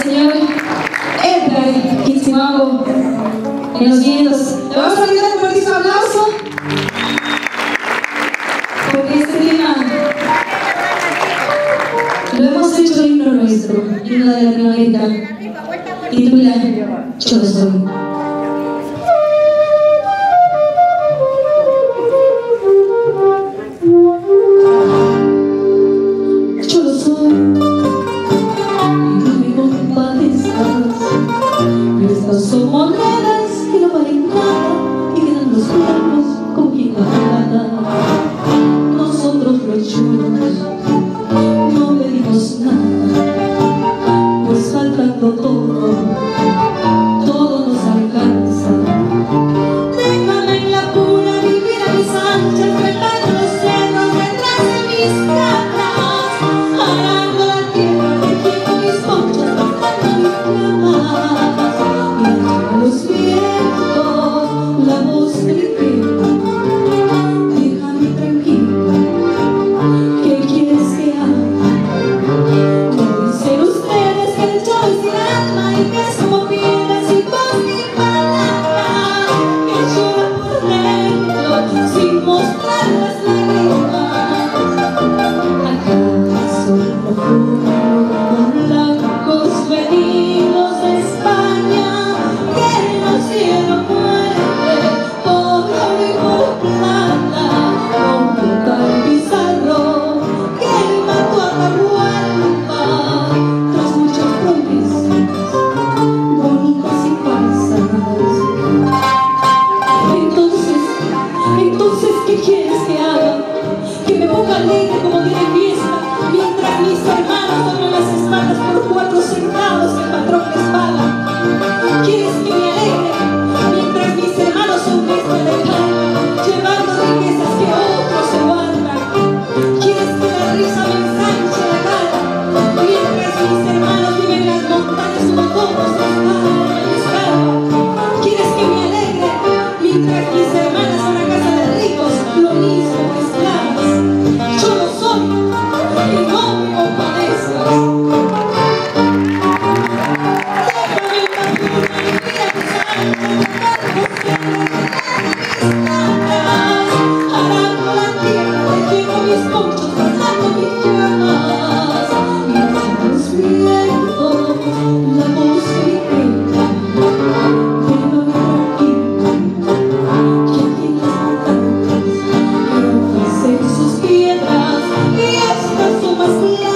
señor Edgar Kitsimambo en los vientos. Le vamos a brindar un fuertísimo aplauso porque este tema lo hemos hecho himno nuestro, himno de Latinoamérica, titula Yo lo soy. Yo lo soy, y no me compadezcas. Estas son monedas que no valen nada y quedan los cuerpos con quien no nada. Nosotros los chulos no pedimos nada, pues faltando todo, todo nos alcanza. Déjame en la pura vivir a mis anchas, trepando los cerros detrás de mis cabras, arando la tierra, tejiendo mis conchas, cortando mis llamas, y a los vientos la voz de mi pecho. Déjame tranquila, ¿qué quieres que haga? No dicen ustedes que el yo es mi alma y que es como piedras y con mi palabra, que llora por dentro sin mostrar las lágrimas. ¿Acaso no fueron con blancos venidos de España que nos dieron muerte por oro y por plata? Con tal Pizarro que mató a Atahualpa tras muchas promesas bonitas y falsas. Entonces, ¿qué quieres que haga? Que me ponga alegre como día de fiesta, mientras mis hermanos doblan las espaldas por 4 centavos que el patrón les paga. ¿Quieres que me alegre mientras mis hermanos son bestia de calma, llevando riquezas que otros se guardan? ¿Quieres que la risa me ensanche la cara mientras mis hermanos viven en las montañas como todos les pagan? ¿Quieres que me alegre mientras mis hermanas van a casa de ricos, lo mismo que esclavas? Yo lo soy y no me compadezcas. Déjame en la pura vivir a mis anchas, arando la tierra, tejiendo mis conchos, cortando mis llamas, y a los vientos la voz de mi pecho. Déjame tranquila, que aquí en las montañas ofrecen sus piedras y estas son más